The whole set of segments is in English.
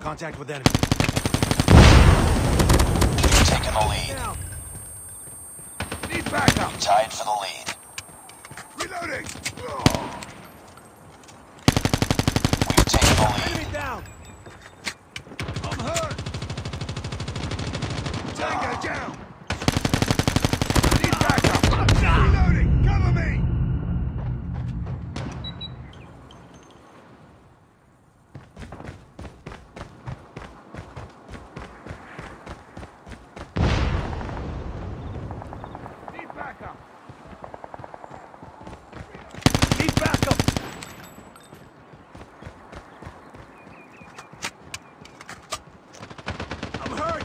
Contact with enemy. We've taken the lead. Down. Need backup. Tied for the lead. Reloading. We've taken the lead. Enemy down. I'm hurt. Tango down. Need backup. Reloading. Cover me. Need backup. Need backup. I'm hurt.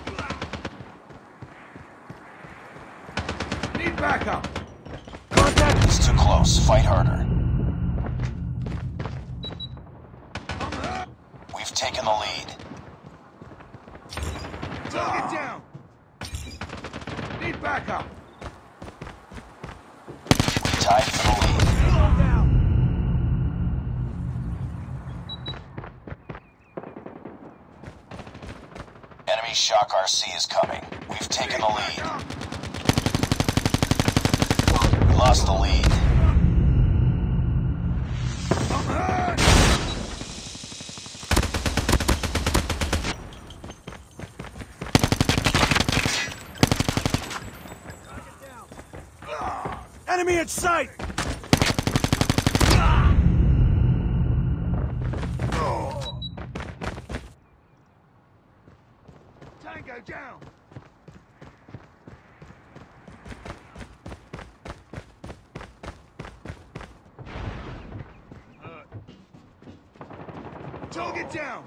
Need backup. Contact. It's too close. Fight harder. I'm hurt. We've taken the lead. Target down. Need backup. We tied for the lead. Slow down. Enemy Shock RC is coming. We've taken the lead. We lost the lead. I'm hurt. Enemy in sight. Tango down. Target down.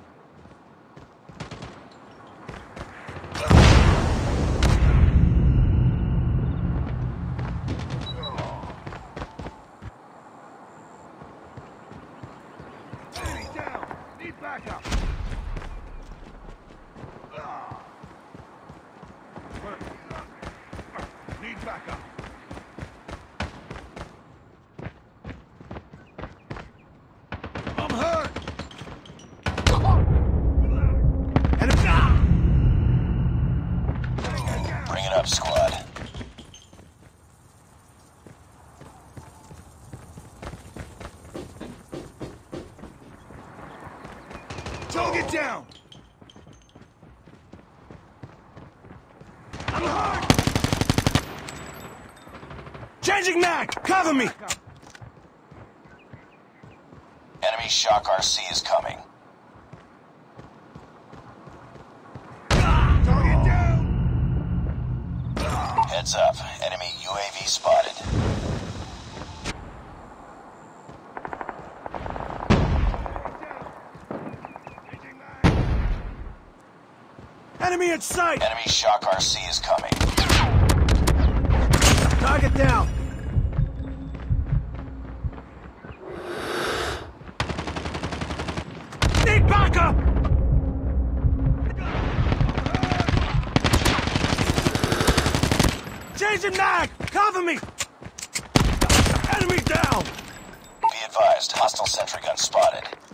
Enemy down. Need backup. Need backup. I'm hurt. Enemy. Bring it up, squad. Target down. I'm hurt. Changing mag. Cover me. Enemy Shock RC is coming. Target down. Heads up. Enemy UAV spotted. Changing mag. Enemy in sight. Enemy Shock RC is coming. Target down. Need backup. Changing mag. Cover me. Enemy down. Be advised, hostile sentry gun spotted.